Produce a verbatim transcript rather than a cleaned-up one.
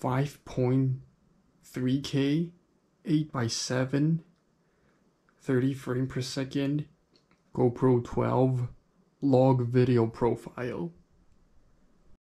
five point three K, eight by seven, thirty frames per second, GoPro twelve log video profile.